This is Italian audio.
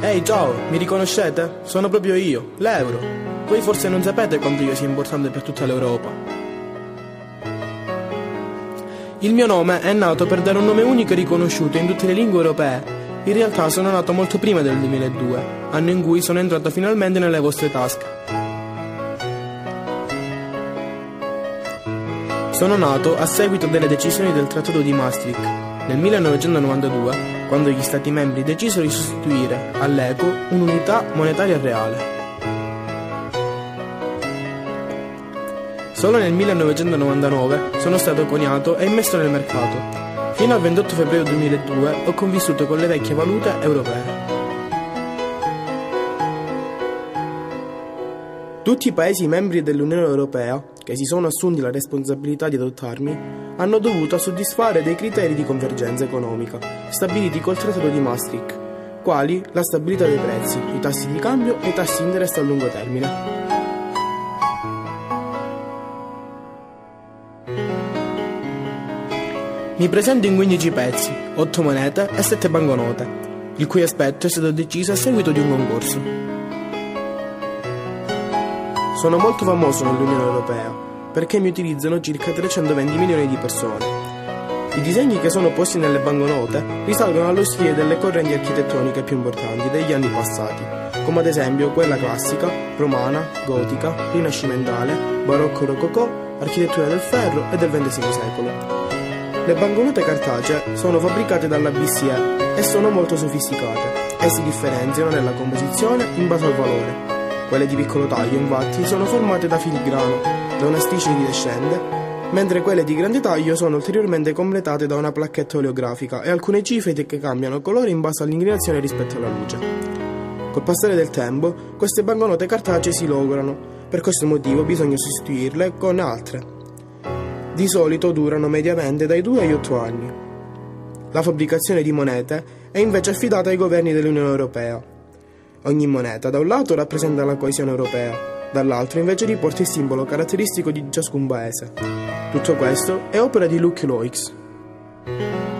Ehi, ciao, mi riconoscete? Sono proprio io, l'euro. Voi forse non sapete quanto io sia importante per tutta l'Europa. Il mio nome è nato per dare un nome unico e riconosciuto in tutte le lingue europee. In realtà sono nato molto prima del 2002, anno in cui sono entrato finalmente nelle vostre tasche. Sono nato a seguito delle decisioni del Trattato di Maastricht nel 1992, quando gli Stati membri decisero di sostituire all'euro un'unità monetaria reale. Solo nel 1999 sono stato coniato e immesso nel mercato. Fino al 28 febbraio 2002 ho convissuto con le vecchie valute europee. Tutti i Paesi membri dell'Unione Europea, che si sono assunti la responsabilità di adottarmi, hanno dovuto soddisfare dei criteri di convergenza economica stabiliti col Trattato di Maastricht, quali la stabilità dei prezzi, i tassi di cambio e i tassi di interesse a lungo termine. Mi presento in 15 pezzi, 8 monete e 7 banconote, il cui aspetto è stato deciso a seguito di un concorso. Sono molto famoso nell'Unione Europea perché mi utilizzano circa 320 milioni di persone. I disegni che sono posti nelle banconote risalgono allo stile delle correnti architettoniche più importanti degli anni passati, come ad esempio quella classica, romana, gotica, rinascimentale, barocco rococò, architettura del ferro e del XX secolo. Le banconote cartacee sono fabbricate dalla BCE e sono molto sofisticate e si differenziano nella composizione in base al valore. Quelle di piccolo taglio, infatti, sono formate da filigrano, da una striscia iridescente, mentre quelle di grande taglio sono ulteriormente completate da una placchetta oleografica e alcune cifre che cambiano colore in base all'inclinazione rispetto alla luce. Col passare del tempo, queste banconote cartacee si logorano, per questo motivo bisogna sostituirle con altre. Di solito durano mediamente dai 2 agli 8 anni. La fabbricazione di monete è invece affidata ai governi dell'Unione Europea. Ogni moneta da un lato rappresenta la coesione europea, dall'altro invece riporta il simbolo caratteristico di ciascun paese. Tutto questo è opera di Luc Loix.